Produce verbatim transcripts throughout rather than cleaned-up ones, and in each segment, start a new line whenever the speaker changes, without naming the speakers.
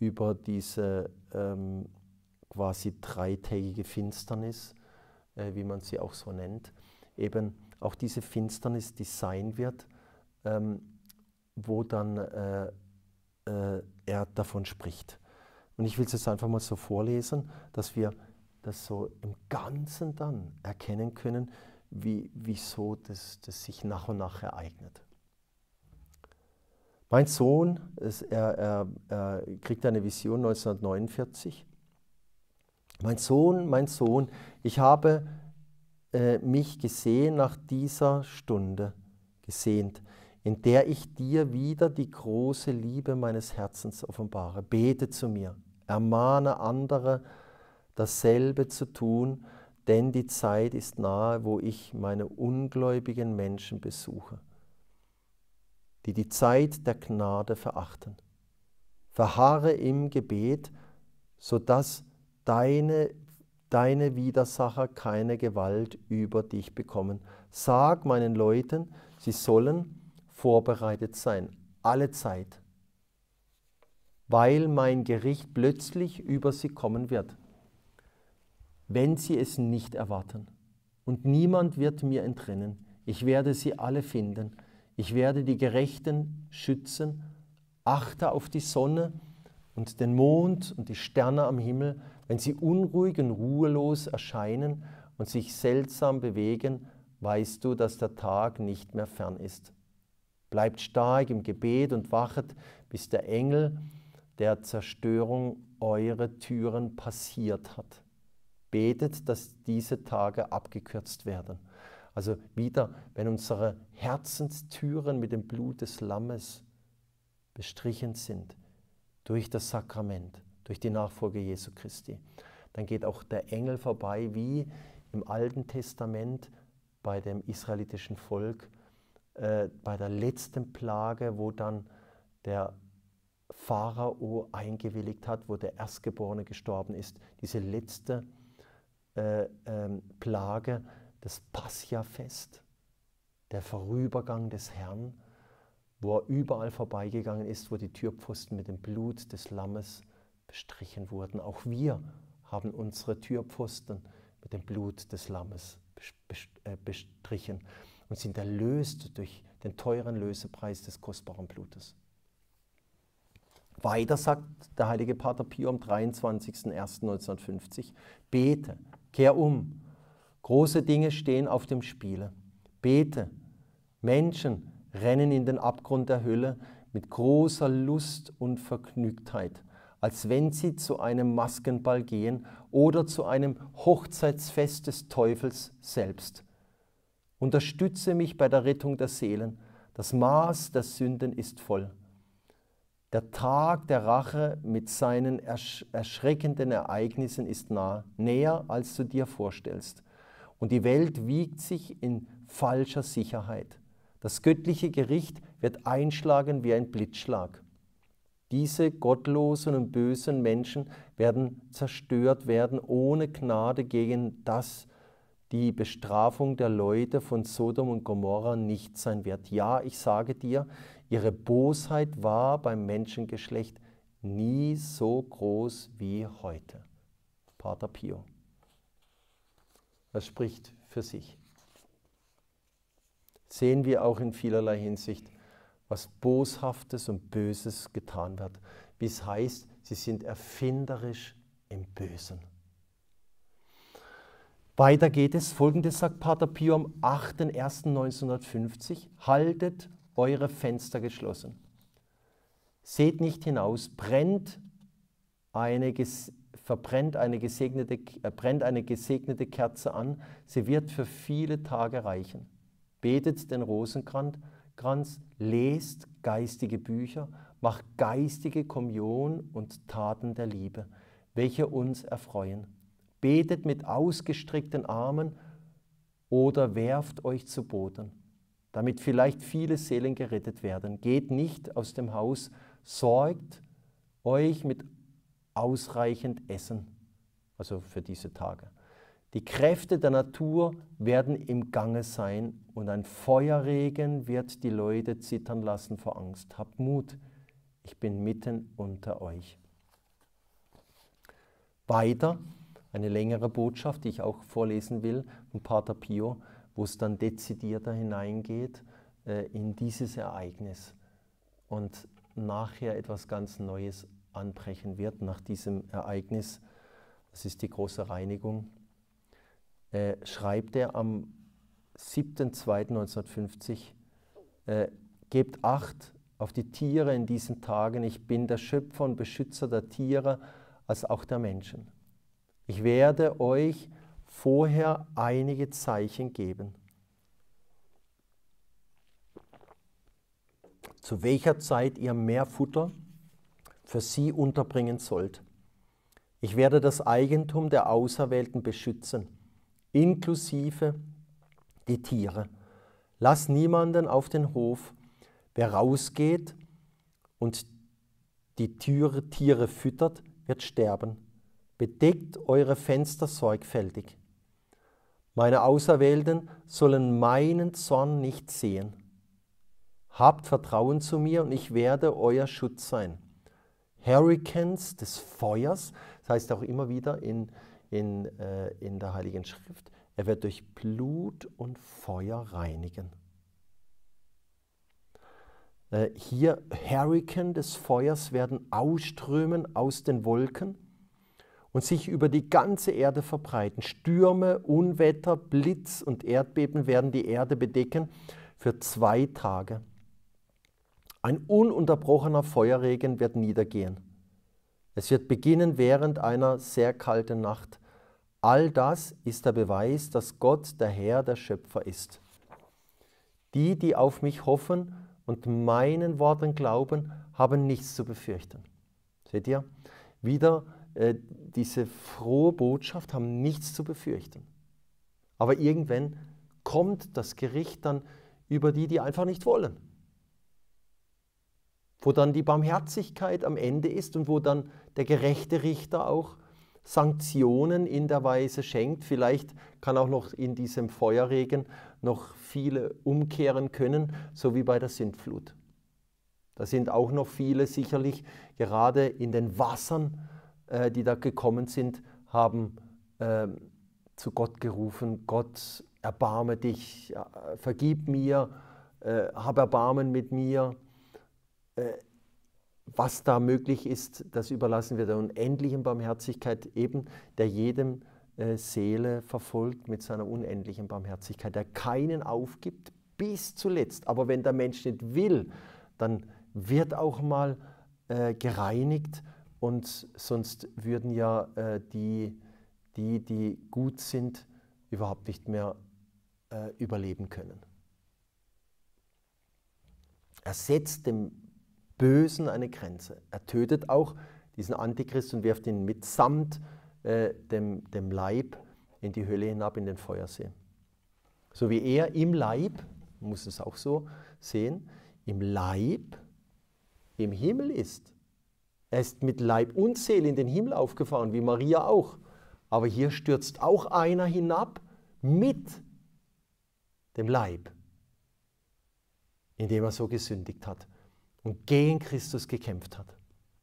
über diese ähm, quasi dreitägige Finsternis, äh, wie man sie auch so nennt, eben auch diese Finsternis, die sein wird, ähm, wo dann äh, äh, er davon spricht. Und ich will es jetzt einfach mal so vorlesen, dass wir das so im Ganzen dann erkennen können, wie, wieso das, das sich nach und nach ereignet. Mein Sohn, es, er, er, er kriegt eine Vision neunzehnhundertneunundvierzig. Mein Sohn, mein Sohn, ich habe äh, mich gesehen nach dieser Stunde, gesehnt, in der ich dir wieder die große Liebe meines Herzens offenbare. Bete zu mir, ermahne andere, dasselbe zu tun, denn die Zeit ist nahe, wo ich meine ungläubigen Menschen besuche, die die Zeit der Gnade verachten. Verharre im Gebet, sodass deine, deine Widersacher keine Gewalt über dich bekommen. Sag meinen Leuten, sie sollen vorbereitet sein, alle Zeit, weil mein Gericht plötzlich über sie kommen wird, wenn sie es nicht erwarten. Und niemand wird mir entrinnen. Ich werde sie alle finden. Ich werde die Gerechten schützen. Achte auf die Sonne und den Mond und die Sterne am Himmel, wenn sie unruhig und ruhelos erscheinen und sich seltsam bewegen, weißt du, dass der Tag nicht mehr fern ist. Bleibt stark im Gebet und wachet, bis der Engel der Zerstörung eure Türen passiert hat. Betet, dass diese Tage abgekürzt werden. Also wieder, wenn unsere Herzenstüren mit dem Blut des Lammes bestrichen sind, durch das Sakrament, durch die Nachfolge Jesu Christi, dann geht auch der Engel vorbei, wie im Alten Testament bei dem israelitischen Volk, äh, bei der letzten Plage, wo dann der Pharao eingewilligt hat, wo der Erstgeborene gestorben ist. Diese letzte äh, ähm, Plage, das Pascha-Fest, der Vorübergang des Herrn, wo er überall vorbeigegangen ist, wo die Türpfosten mit dem Blut des Lammes bestrichen wurden. Auch wir haben unsere Türpfosten mit dem Blut des Lammes bestrichen und sind erlöst durch den teuren Lösepreis des kostbaren Blutes. Weiter sagt der heilige Pater Pio am dreiundzwanzigsten ersten neunzehnhundertfünfzig, bete, kehr um, große Dinge stehen auf dem Spiele. Bete, Menschen rennen in den Abgrund der Hölle mit großer Lust und Vergnügtheit, als wenn sie zu einem Maskenball gehen oder zu einem Hochzeitsfest des Teufels selbst. Unterstütze mich bei der Rettung der Seelen. Das Maß der Sünden ist voll. Der Tag der Rache mit seinen ersch erschreckenden Ereignissen ist nah, näher als du dir vorstellst. Und die Welt wiegt sich in falscher Sicherheit. Das göttliche Gericht wird einschlagen wie ein Blitzschlag. Diese gottlosen und bösen Menschen werden zerstört werden, ohne Gnade, gegen das die Bestrafung der Leute von Sodom und Gomorra nicht sein wird. Ja, ich sage dir, ihre Bosheit war beim Menschengeschlecht nie so groß wie heute. Pater Pio. Das spricht für sich. Sehen wir auch in vielerlei Hinsicht, was Boshaftes und Böses getan wird. Wie es heißt, sie sind erfinderisch im Bösen. Weiter geht es, folgendes sagt Pater Pio am achten ersten neunzehnhundertfünfzig, haltet eure Fenster geschlossen. Seht nicht hinaus, brennt eine, verbrennt eine gesegnete, äh, brennt eine gesegnete Kerze an, sie wird für viele Tage reichen. Betet den Rosenkranz, lest geistige Bücher, macht geistige Kommunion und Taten der Liebe, welche uns erfreuen. Betet mit ausgestreckten Armen oder werft euch zu Boden, damit vielleicht viele Seelen gerettet werden. Geht nicht aus dem Haus, sorgt euch mit ausreichend Essen, also für diese Tage. Die Kräfte der Natur werden im Gange sein und ein Feuerregen wird die Leute zittern lassen vor Angst. Habt Mut, ich bin mitten unter euch. Weiter eine längere Botschaft, die ich auch vorlesen will, von Pater Pio, wo es dann dezidierter hineingeht äh, in dieses Ereignis und nachher etwas ganz Neues anbrechen wird nach diesem Ereignis. Das ist die große Reinigung. Äh, schreibt er am siebten zweiten neunzehnhundertfünfzig, äh, gebt Acht auf die Tiere in diesen Tagen. Ich bin der Schöpfer und Beschützer der Tiere als auch der Menschen. Ich werde euch vorher einige Zeichen geben. Zu welcher Zeit ihr mehr Futter für sie unterbringen sollt. Ich werde das Eigentum der Auserwählten beschützen, inklusive die Tiere. Lass niemanden auf den Hof. Wer rausgeht und die Tiere, Tiere füttert, wird sterben. Bedeckt eure Fenster sorgfältig. Meine Auserwählten sollen meinen Zorn nicht sehen. Habt Vertrauen zu mir und ich werde euer Schutz sein. Hurrikans des Feuers, das heißt auch immer wieder in, in, äh, in der Heiligen Schrift, er wird durch Blut und Feuer reinigen. Äh, hier Hurrikan des Feuers werden ausströmen aus den Wolken und sich über die ganze Erde verbreiten. Stürme, Unwetter, Blitz und Erdbeben werden die Erde bedecken für zwei Tage. Ein ununterbrochener Feuerregen wird niedergehen. Es wird beginnen während einer sehr kalten Nacht. All das ist der Beweis, dass Gott der Herr, der Schöpfer ist. Die, die auf mich hoffen und meinen Worten glauben, haben nichts zu befürchten. Seht ihr? Wieder äh, diese frohe Botschaft, haben nichts zu befürchten. Aber irgendwann kommt das Gericht dann über die, die einfach nicht wollen. Wo dann die Barmherzigkeit am Ende ist und wo dann der gerechte Richter auch Sanktionen in der Weise schenkt. Vielleicht kann auch noch in diesem Feuerregen noch viele umkehren können, so wie bei der Sintflut. Da sind auch noch viele sicherlich, gerade in den Wassern, äh, die da gekommen sind, haben äh, zu Gott gerufen, Gott, erbarme dich, äh, vergib mir, äh, hab Erbarmen mit mir. Äh, was da möglich ist, das überlassen wir der unendlichen Barmherzigkeit, eben der jedem äh, Seele verfolgt mit seiner unendlichen Barmherzigkeit, der keinen aufgibt bis zuletzt. Aber wenn der Mensch nicht will, dann wird auch mal äh, gereinigt und sonst würden ja äh, die, die, die gut sind, überhaupt nicht mehr äh, überleben können. Er setzt dem Bösen eine Grenze. Er tötet auch diesen Antichrist und wirft ihn mitsamt äh, dem, dem Leib in die Hölle hinab, in den Feuersee. So wie er im Leib, man muss es auch so sehen, im Leib im Himmel ist. Er ist mit Leib und Seele in den Himmel aufgefahren, wie Maria auch. Aber hier stürzt auch einer hinab mit dem Leib, indem er so gesündigt hat und gegen Christus gekämpft hat.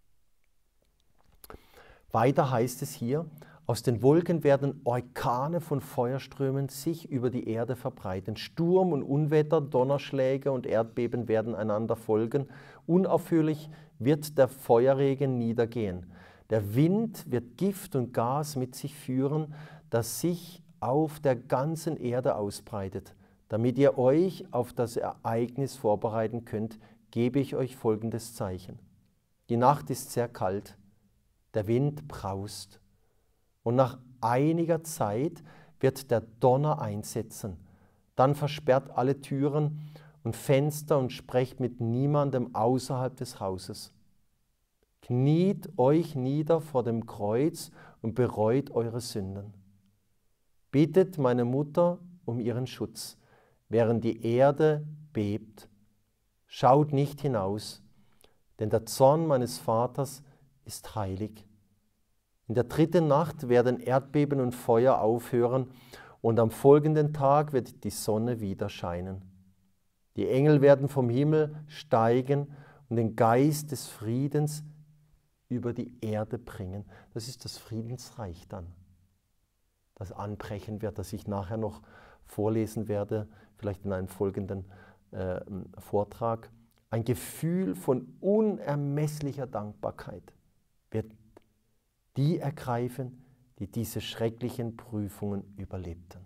Weiter heißt es hier, aus den Wolken werden Orkane von Feuerströmen sich über die Erde verbreiten. Sturm und Unwetter, Donnerschläge und Erdbeben werden einander folgen. Unaufhörlich wird der Feuerregen niedergehen. Der Wind wird Gift und Gas mit sich führen, das sich auf der ganzen Erde ausbreitet. Damit ihr euch auf das Ereignis vorbereiten könnt, gebe ich euch folgendes Zeichen. Die Nacht ist sehr kalt, der Wind braust und nach einiger Zeit wird der Donner einsetzen. Dann versperrt alle Türen und Fenster und sprecht mit niemandem außerhalb des Hauses. Kniet euch nieder vor dem Kreuz und bereut eure Sünden. Bittet meine Mutter um ihren Schutz, während die Erde bebt. Schaut nicht hinaus, denn der Zorn meines Vaters ist heilig. In der dritten Nacht werden Erdbeben und Feuer aufhören und am folgenden Tag wird die Sonne wieder scheinen. Die Engel werden vom Himmel steigen und den Geist des Friedens über die Erde bringen. Das ist das Friedensreich dann, das anbrechen wird, das ich nachher noch vorlesen werde, vielleicht in einem folgenden äh, Vortrag. Ein Gefühl von unermesslicher Dankbarkeit wird die ergreifen, die diese schrecklichen Prüfungen überlebten.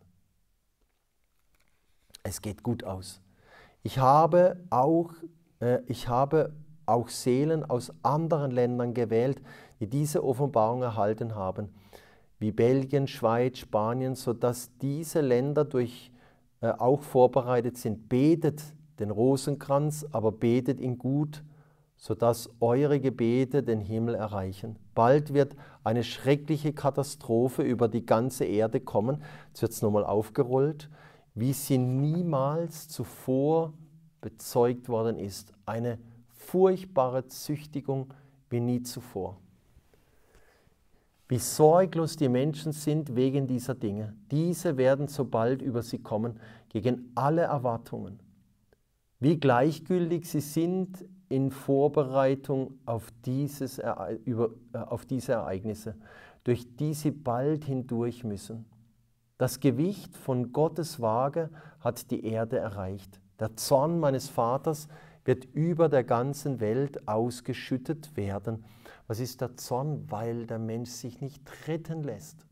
Es geht gut aus. Ich habe auch, äh, ich habe auch Seelen aus anderen Ländern gewählt, die diese Offenbarung erhalten haben, wie Belgien, Schweiz, Spanien, sodass diese Länder durch, äh, auch vorbereitet sind. Betet den Rosenkranz, aber betet ihn gut, sodass eure Gebete den Himmel erreichen. Bald wird eine schreckliche Katastrophe über die ganze Erde kommen. Jetzt wird es nochmal aufgerollt, wie sie niemals zuvor bezeugt worden ist. Eine furchtbare Züchtigung wie nie zuvor. Wie sorglos die Menschen sind wegen dieser Dinge. Diese werden so bald über sie kommen, gegen alle Erwartungen. Wie gleichgültig sie sind in Vorbereitung auf, dieses, über, auf diese Ereignisse, durch die sie bald hindurch müssen. Das Gewicht von Gottes Waage hat die Erde erreicht. Der Zorn meines Vaters wird über der ganzen Welt ausgeschüttet werden. Was ist der Zorn? Weil der Mensch sich nicht retten lässt.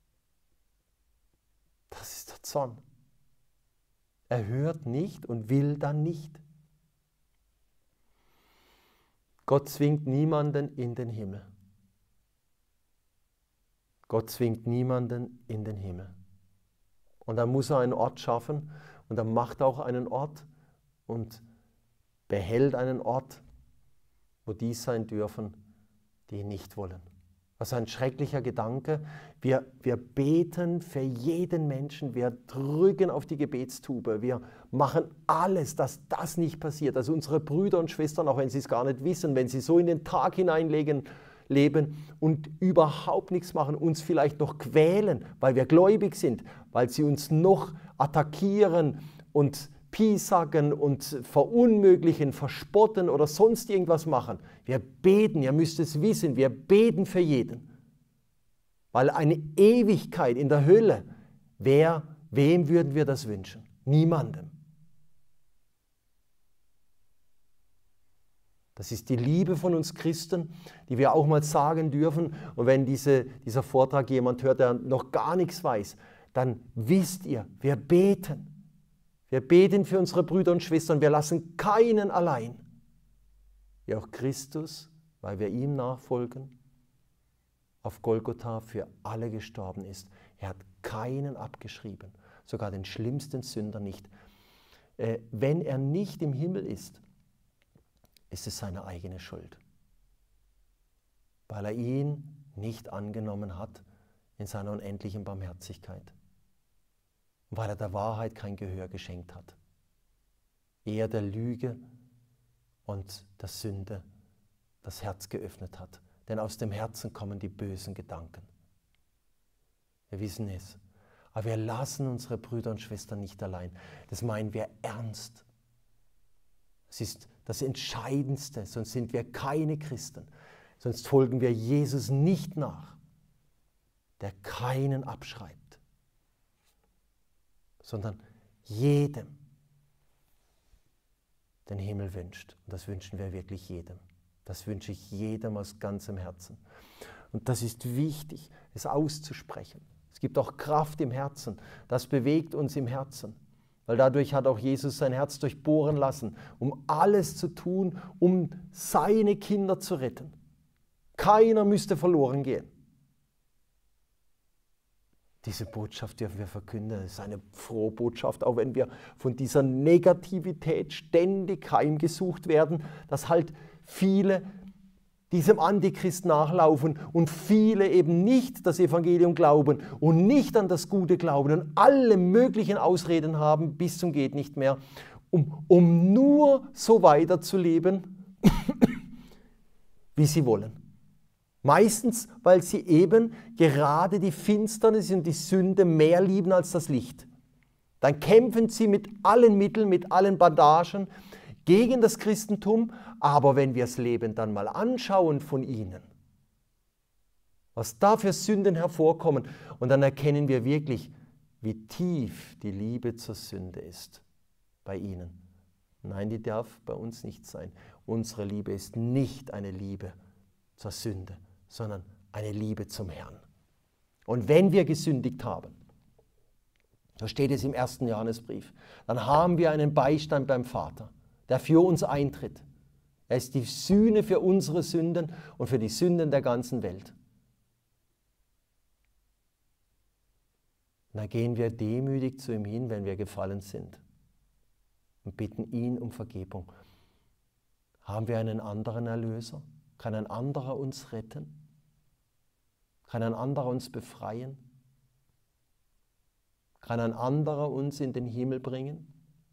Das ist der Zorn. Er hört nicht und will dann nicht. Gott zwingt niemanden in den Himmel. Gott zwingt niemanden in den Himmel. Und dann muss er einen Ort schaffen und dann macht er auch einen Ort und behält einen Ort, wo die sein dürfen, die ihn nicht wollen. Das ist ein schrecklicher Gedanke. Wir, wir beten für jeden Menschen, wir drücken auf die Gebetstube, wir machen alles, dass das nicht passiert. Also unsere Brüder und Schwestern, auch wenn sie es gar nicht wissen, wenn sie so in den Tag hineinlegen, leben und überhaupt nichts machen, uns vielleicht noch quälen, weil wir gläubig sind, weil sie uns noch attackieren und piesacken und verunmöglichen, verspotten oder sonst irgendwas machen. Wir beten, ihr müsst es wissen, wir beten für jeden. Weil eine Ewigkeit in der Hölle, wer, wem würden wir das wünschen? Niemandem. Das ist die Liebe von uns Christen, die wir auch mal sagen dürfen. Und wenn diese, dieser Vortrag jemand hört, der noch gar nichts weiß, dann wisst ihr, wir beten. Wir beten für unsere Brüder und Schwestern, wir lassen keinen allein. Wie auch Christus, weil wir ihm nachfolgen, auf Golgotha für alle gestorben ist. Er hat keinen abgeschrieben, sogar den schlimmsten Sünder nicht. Äh, wenn er nicht im Himmel ist, ist es seine eigene Schuld, weil er ihn nicht angenommen hat in seiner unendlichen Barmherzigkeit. Weil er der Wahrheit kein Gehör geschenkt hat. Er der Lüge und der Sünde das Herz geöffnet hat. Denn aus dem Herzen kommen die bösen Gedanken. Wir wissen es. Aber wir lassen unsere Brüder und Schwestern nicht allein. Das meinen wir ernst. Es ist das Entscheidendste, sonst sind wir keine Christen. Sonst folgen wir Jesus nicht nach, der keinen abschreibt, sondern jedem den Himmel wünscht. Und das wünschen wir wirklich jedem. Das wünsche ich jedem aus ganzem Herzen. Und das ist wichtig, es auszusprechen. Es gibt auch Kraft im Herzen. Das bewegt uns im Herzen. Weil dadurch hat auch Jesus sein Herz durchbohren lassen, um alles zu tun, um seine Kinder zu retten. Keiner müsste verloren gehen. Diese Botschaft dürfen wir verkünden. Es ist eine frohe Botschaft, auch wenn wir von dieser Negativität ständig heimgesucht werden, dass halt viele diesem Antichrist nachlaufen und viele eben nicht das Evangelium glauben und nicht an das Gute glauben und alle möglichen Ausreden haben bis zum geht nicht mehr, um, um nur so weiterzuleben, wie sie wollen. Meistens, weil sie eben gerade die Finsternis und die Sünde mehr lieben als das Licht. Dann kämpfen sie mit allen Mitteln, mit allen Bandagen gegen das Christentum, aber wenn wir das Leben dann mal anschauen von ihnen, was da für Sünden hervorkommen. Und dann erkennen wir wirklich, wie tief die Liebe zur Sünde ist bei ihnen. Nein, die darf bei uns nicht sein. Unsere Liebe ist nicht eine Liebe zur Sünde, sondern eine Liebe zum Herrn. Und wenn wir gesündigt haben, da steht es im ersten Johannesbrief, dann haben wir einen Beistand beim Vater, der für uns eintritt. Er ist die Sühne für unsere Sünden und für die Sünden der ganzen Welt. Und da gehen wir demütig zu ihm hin, wenn wir gefallen sind und bitten ihn um Vergebung. Haben wir einen anderen Erlöser? Kann ein anderer uns retten? Kann ein anderer uns befreien? Kann ein anderer uns in den Himmel bringen?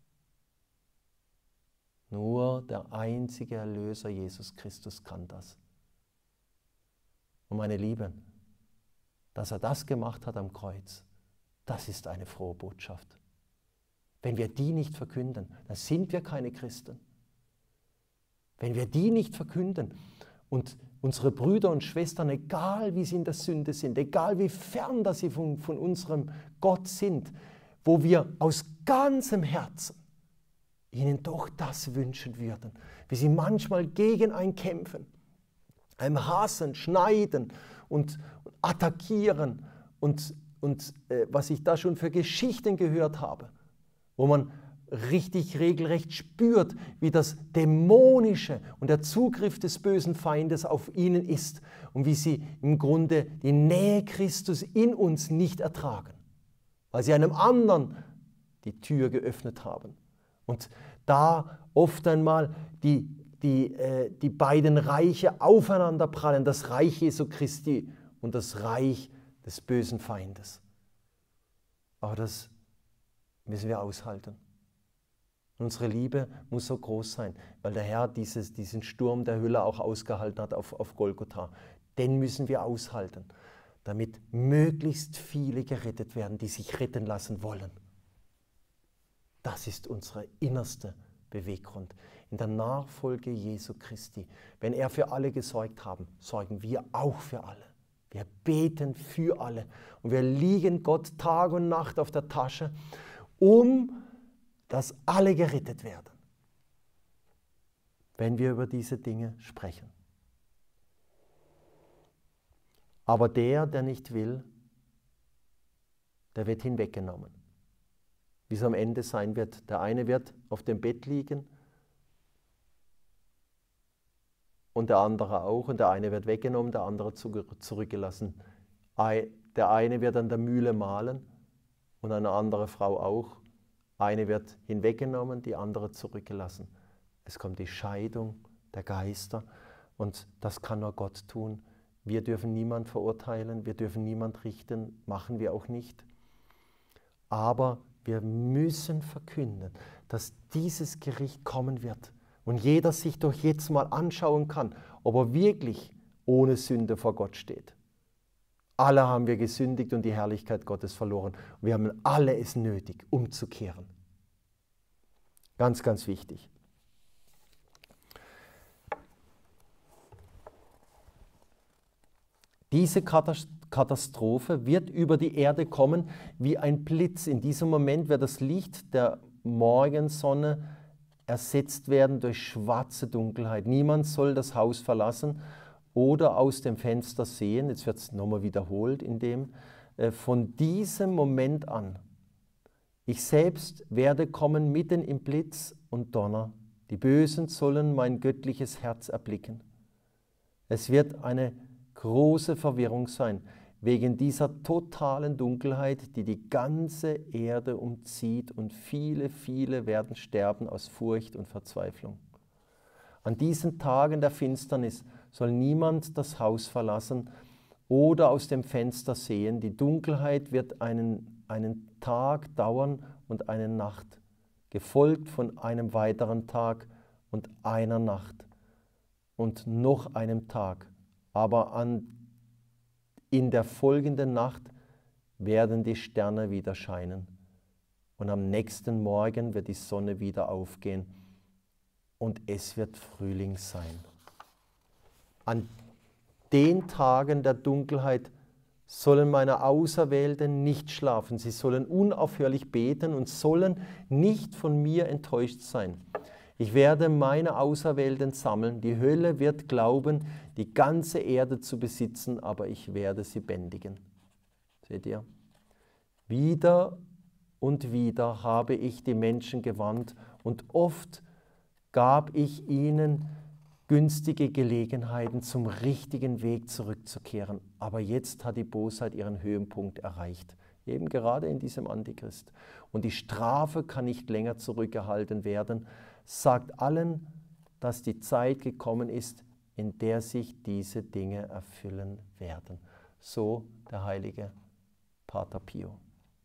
Nur der einzige Erlöser Jesus Christus kann das. Und meine Lieben, dass er das gemacht hat am Kreuz, das ist eine frohe Botschaft. Wenn wir die nicht verkünden, dann sind wir keine Christen. Wenn wir die nicht verkünden und unsere Brüder und Schwestern, egal wie sie in der Sünde sind, egal wie fern dass sie von, von unserem Gott sind, wo wir aus ganzem Herzen ihnen doch das wünschen würden, wie sie manchmal gegen einen kämpfen, einem hassen, schneiden und attackieren und, und äh, was ich da schon für Geschichten gehört habe, wo man richtig regelrecht spürt, wie das Dämonische und der Zugriff des bösen Feindes auf ihnen ist und wie sie im Grunde die Nähe Christus in uns nicht ertragen, weil sie einem anderen die Tür geöffnet haben. Und da oft einmal die, die, äh, die beiden Reiche aufeinander prallen, das Reich Jesu Christi und das Reich des bösen Feindes. Aber das müssen wir aushalten. Unsere Liebe muss so groß sein, weil der Herr dieses, diesen Sturm der Hölle auch ausgehalten hat auf, auf Golgotha. Den müssen wir aushalten, damit möglichst viele gerettet werden, die sich retten lassen wollen. Das ist unsere innerste Beweggrund. In der Nachfolge Jesu Christi, wenn er für alle gesorgt hat, sorgen wir auch für alle. Wir beten für alle und wir liegen Gott Tag und Nacht auf der Tasche, um dass alle gerettet werden, wenn wir über diese Dinge sprechen. Aber der, der nicht will, der wird hinweggenommen. Wie es am Ende sein wird. Der eine wird auf dem Bett liegen und der andere auch. Und der eine wird weggenommen, der andere zurückgelassen. Der eine wird an der Mühle mahlen und eine andere Frau auch. Eine wird hinweggenommen, die andere zurückgelassen. Es kommt die Scheidung der Geister und das kann nur Gott tun. Wir dürfen niemand verurteilen, wir dürfen niemand richten, machen wir auch nicht. Aber wir müssen verkünden, dass dieses Gericht kommen wird und jeder sich doch jetzt mal anschauen kann, ob er wirklich ohne Sünde vor Gott steht. Alle haben wir gesündigt und die Herrlichkeit Gottes verloren. Und wir haben alle es nötig, umzukehren. Ganz, ganz wichtig. Diese Katastrophe wird über die Erde kommen wie ein Blitz. In diesem Moment wird das Licht der Morgensonne ersetzt werden durch schwarze Dunkelheit. Niemand soll das Haus verlassen oder aus dem Fenster sehen, jetzt wird es nochmal wiederholt, in dem, äh, von diesem Moment an, ich selbst werde kommen mitten im Blitz und Donner, die Bösen sollen mein göttliches Herz erblicken. Es wird eine große Verwirrung sein, wegen dieser totalen Dunkelheit, die die ganze Erde umzieht und viele, viele werden sterben aus Furcht und Verzweiflung. An diesen Tagen der Finsternis soll niemand das Haus verlassen oder aus dem Fenster sehen. Die Dunkelheit wird einen, einen Tag dauern und eine Nacht, gefolgt von einem weiteren Tag und einer Nacht und noch einem Tag. Aber an, in der folgenden Nacht werden die Sterne wieder scheinen und am nächsten Morgen wird die Sonne wieder aufgehen und es wird Frühling sein. An den Tagen der Dunkelheit sollen meine Auserwählten nicht schlafen. Sie sollen unaufhörlich beten und sollen nicht von mir enttäuscht sein. Ich werde meine Auserwählten sammeln. Die Hölle wird glauben, die ganze Erde zu besitzen, aber ich werde sie bändigen. Seht ihr? Wieder und wieder habe ich die Menschen gewarnt und oft gab ich ihnen günstige Gelegenheiten, zum richtigen Weg zurückzukehren. Aber jetzt hat die Bosheit ihren Höhepunkt erreicht, eben gerade in diesem Antichrist. Und die Strafe kann nicht länger zurückgehalten werden. Sagt allen, dass die Zeit gekommen ist, in der sich diese Dinge erfüllen werden. So der heilige Pater Pio.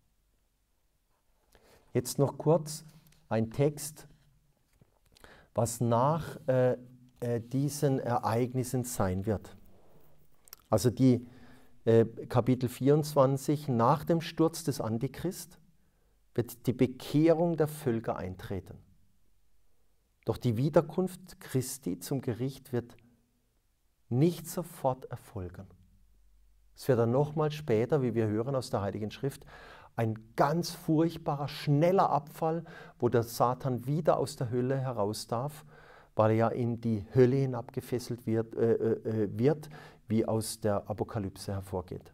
Jetzt noch kurz ein Text, was nach äh, äh, diesen Ereignissen sein wird. Also die äh, Kapitel vierundzwanzig, nach dem Sturz des Antichrist wird die Bekehrung der Völker eintreten. Doch die Wiederkunft Christi zum Gericht wird nicht sofort erfolgen. Es wird dann nochmal später, wie wir hören aus der Heiligen Schrift, ein ganz furchtbarer, schneller Abfall, wo der Satan wieder aus der Hölle heraus darf, weil er ja in die Hölle hinabgefesselt wird, äh, äh, wird, wie aus der Apokalypse hervorgeht.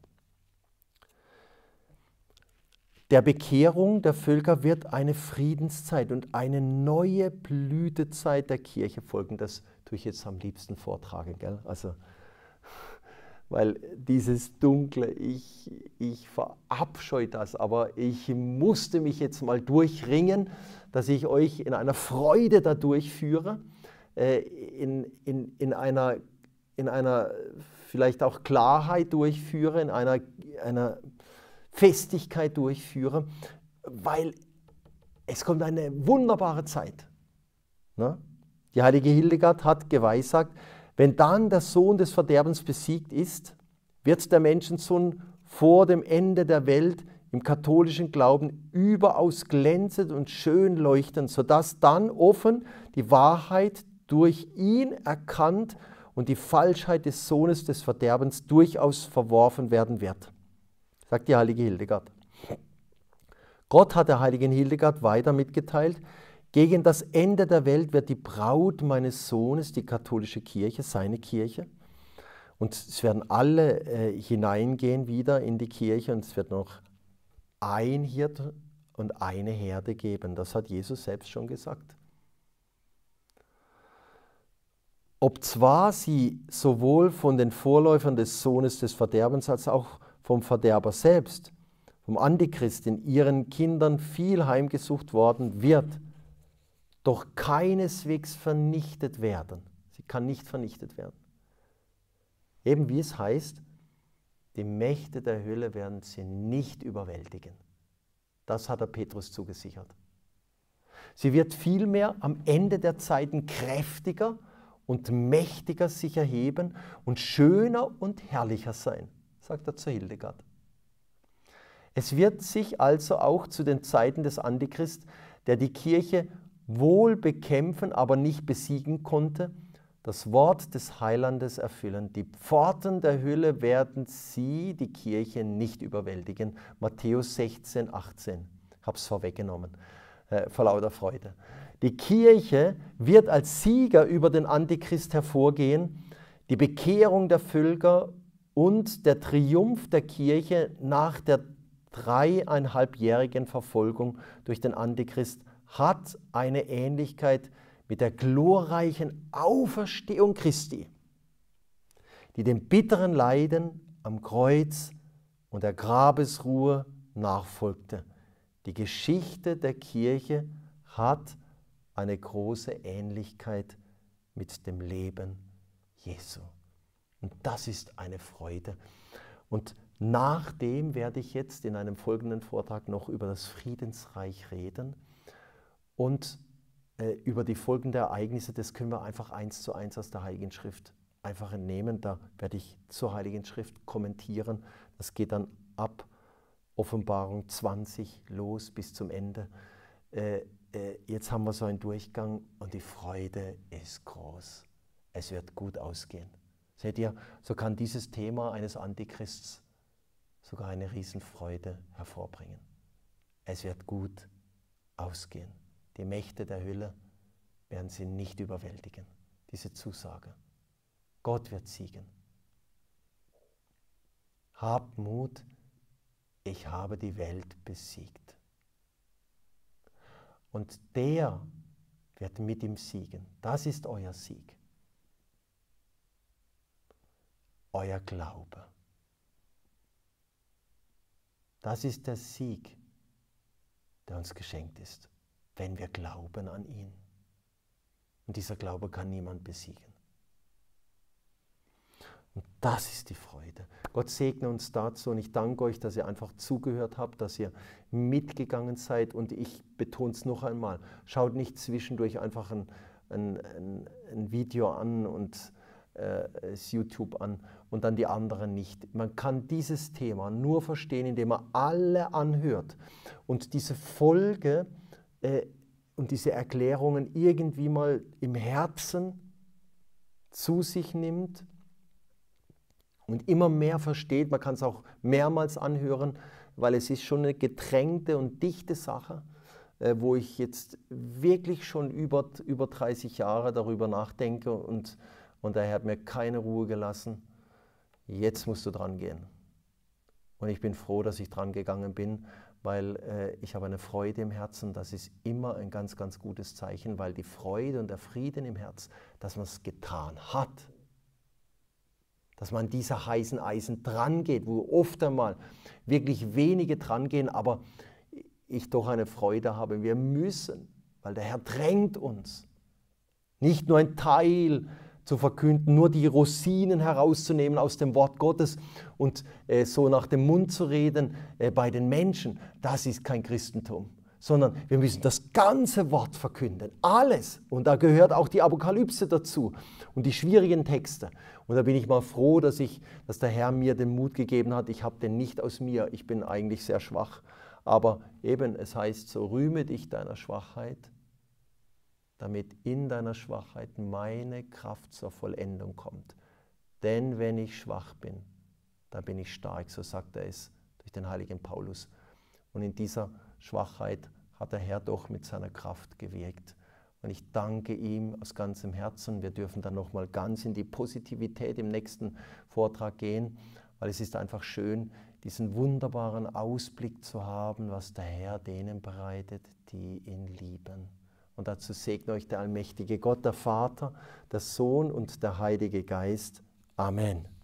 Der Bekehrung der Völker wird eine Friedenszeit und eine neue Blütezeit der Kirche folgen. Das tue ich jetzt am liebsten vortragen, gell? Also, weil dieses Dunkle, ich, ich verabscheue das, aber ich musste mich jetzt mal durchringen, dass ich euch in einer Freude dadurch führe, äh, in, in, in, einer, in einer vielleicht auch Klarheit durchführe, in einer, einer Festigkeit durchführe, weil es kommt eine wunderbare Zeit. Ne? Die heilige Hildegard hat geweissagt, wenn dann der Sohn des Verderbens besiegt ist, wird der Menschensohn vor dem Ende der Welt im katholischen Glauben überaus glänzend und schön leuchten, sodass dann offen die Wahrheit durch ihn erkannt und die Falschheit des Sohnes des Verderbens durchaus verworfen werden wird, sagt die heilige Hildegard. Gott hat der heiligen Hildegard weiter mitgeteilt, gegen das Ende der Welt wird die Braut meines Sohnes, die katholische Kirche, seine Kirche, und es werden alle äh, hineingehen wieder in die Kirche und es wird noch ein Hirte und eine Herde geben. Das hat Jesus selbst schon gesagt. Obzwar sie sowohl von den Vorläufern des Sohnes des Verderbens als auch vom Verderber selbst, vom Antichrist, in ihren Kindern viel heimgesucht worden wird, doch keineswegs vernichtet werden. Sie kann nicht vernichtet werden. Eben wie es heißt, die Mächte der Hölle werden sie nicht überwältigen. Das hat der Petrus zugesichert. Sie wird vielmehr am Ende der Zeiten kräftiger und mächtiger sich erheben und schöner und herrlicher sein, sagt er zu Hildegard. Es wird sich also auch zu den Zeiten des Antichrist, der die Kirche wohl bekämpfen, aber nicht besiegen konnte, das Wort des Heilandes erfüllen. Die Pforten der Hölle werden sie, die Kirche, nicht überwältigen. Matthäus sechzehn, achtzehn. Ich habe es vorweggenommen, äh, vor lauter Freude. Die Kirche wird als Sieger über den Antichrist hervorgehen. Die Bekehrung der Völker und der Triumph der Kirche nach der dreieinhalbjährigen Verfolgung durch den Antichrist hat eine Ähnlichkeit mit der glorreichen Auferstehung Christi, die dem bitteren Leiden am Kreuz und der Grabesruhe nachfolgte. Die Geschichte der Kirche hat eine große Ähnlichkeit mit dem Leben Jesu. Und das ist eine Freude. Und nach dem werde ich jetzt in einem folgenden Vortrag noch über das Friedensreich reden und äh, über die folgenden Ereignisse. Das können wir einfach eins zu eins aus der Heiligen Schrift einfach entnehmen. Da werde ich zur Heiligen Schrift kommentieren. Das geht dann ab Offenbarung zwanzig los bis zum Ende. Äh, äh, jetzt haben wir so einen Durchgang und die Freude ist groß. Es wird gut ausgehen. Seht ihr, so kann dieses Thema eines Antichrists sogar eine Riesenfreude hervorbringen. Es wird gut ausgehen. Die Mächte der Hölle werden sie nicht überwältigen. Diese Zusage. Gott wird siegen. Habt Mut, ich habe die Welt besiegt. Und der wird mit ihm siegen. Das ist euer Sieg. Euer Glaube. Das ist der Sieg, der uns geschenkt ist, wenn wir glauben an ihn. Und dieser Glaube kann niemand besiegen. Und das ist die Freude. Gott segne uns dazu und ich danke euch, dass ihr einfach zugehört habt, dass ihr mitgegangen seid und ich betone es noch einmal, schaut nicht zwischendurch einfach ein, ein, ein, ein Video an und äh, das YouTube an und dann die anderen nicht. Man kann dieses Thema nur verstehen, indem man alle anhört und diese Folge äh, und diese Erklärungen irgendwie mal im Herzen zu sich nimmt und immer mehr versteht. Man kann es auch mehrmals anhören, weil es ist schon eine getränkte und dichte Sache, äh, wo ich jetzt wirklich schon über, über dreißig Jahre darüber nachdenke und, und der Herr hat mir keine Ruhe gelassen. Jetzt musst du dran gehen. Und ich bin froh, dass ich dran gegangen bin, weil äh, ich habe eine Freude im Herzen. Das ist immer ein ganz, ganz gutes Zeichen, weil die Freude und der Frieden im Herz, dass man es getan hat, dass man an dieser heißen Eisen dran geht, wo oft einmal wirklich wenige dran gehen, aber ich doch eine Freude habe. Wir müssen, weil der Herr drängt uns, nicht nur ein Teil zu verkünden, nur die Rosinen herauszunehmen aus dem Wort Gottes und äh, so nach dem Mund zu reden äh, bei den Menschen. Das ist kein Christentum, sondern wir müssen das ganze Wort verkünden, alles. Und da gehört auch die Apokalypse dazu und die schwierigen Texte. Und da bin ich mal froh, dass, ich, dass der Herr mir den Mut gegeben hat. Ich habe den nicht aus mir, ich bin eigentlich sehr schwach. Aber eben, es heißt so, rühme dich deiner Schwachheit, damit in deiner Schwachheit meine Kraft zur Vollendung kommt. Denn wenn ich schwach bin, dann bin ich stark, so sagt er es durch den heiligen Paulus. Und in dieser Schwachheit hat der Herr doch mit seiner Kraft gewirkt. Und ich danke ihm aus ganzem Herzen. Wir dürfen dann nochmal ganz in die Positivität im nächsten Vortrag gehen, weil es ist einfach schön, diesen wunderbaren Ausblick zu haben, was der Herr denen bereitet, die ihn lieben. Und dazu segne euch der allmächtige Gott, der Vater, der Sohn und der Heilige Geist. Amen.